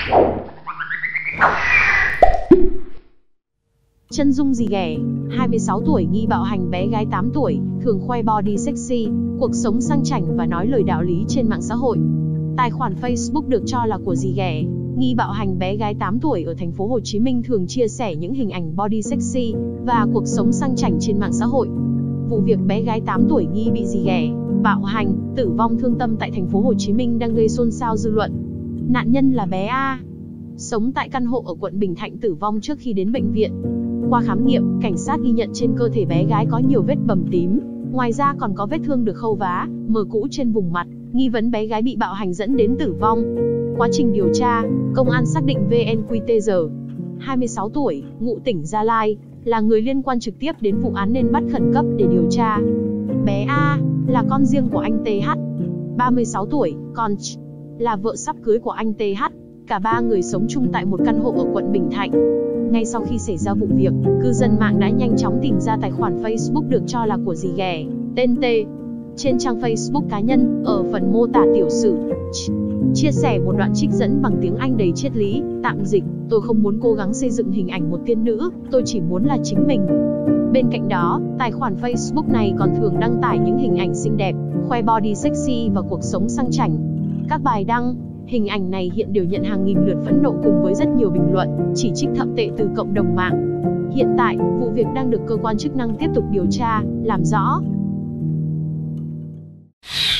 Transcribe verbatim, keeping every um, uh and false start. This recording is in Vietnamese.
Chân dung gì ghẻ, hai mươi sáu tuổi nghi bạo hành bé gái tám tuổi, thường khoe body sexy, cuộc sống sang chảnh và nói lời đạo lý trên mạng xã hội. Tài khoản Facebook được cho là của dì ghẻ, nghi bạo hành bé gái tám tuổi ở thành phố Hồ Chí Minh thường chia sẻ những hình ảnh body sexy và cuộc sống sang chảnh trên mạng xã hội. Vụ việc bé gái tám tuổi nghi bị dì ghẻ bạo hành, tử vong thương tâm tại thành phố Hồ Chí Minh đang gây xôn xao dư luận. Nạn nhân là bé A, sống tại căn hộ ở quận Bình Thạnh tử vong trước khi đến bệnh viện. Qua khám nghiệm, cảnh sát ghi nhận trên cơ thể bé gái có nhiều vết bầm tím, ngoài ra còn có vết thương được khâu vá, mờ cũ trên vùng mặt, nghi vấn bé gái bị bạo hành dẫn đến tử vong. Quá trình điều tra, công an xác định vê en quy tê giờ, hai mươi sáu tuổi, ngụ tỉnh Gia Lai, là người liên quan trực tiếp đến vụ án nên bắt khẩn cấp để điều tra. Bé A là con riêng của anh tê hát, ba mươi sáu tuổi, còn Ch là vợ sắp cưới của anh tê hát. Cả ba người sống chung tại một căn hộ ở quận Bình Thạnh. Ngay sau khi xảy ra vụ việc, cư dân mạng đã nhanh chóng tìm ra tài khoản Facebook được cho là của dì ghẻ, tên T. Trên trang Facebook cá nhân, ở phần mô tả tiểu sử, Ch chia sẻ một đoạn trích dẫn bằng tiếng Anh đầy triết lý, tạm dịch: tôi không muốn cố gắng xây dựng hình ảnh một tiên nữ, tôi chỉ muốn là chính mình. Bên cạnh đó, tài khoản Facebook này còn thường đăng tải những hình ảnh xinh đẹp, khoe body sexy và cuộc sống sang chảnh. Các bài đăng, hình ảnh này hiện đều nhận hàng nghìn lượt phẫn nộ cùng với rất nhiều bình luận, chỉ trích thậm tệ từ cộng đồng mạng. Hiện tại, vụ việc đang được cơ quan chức năng tiếp tục điều tra, làm rõ.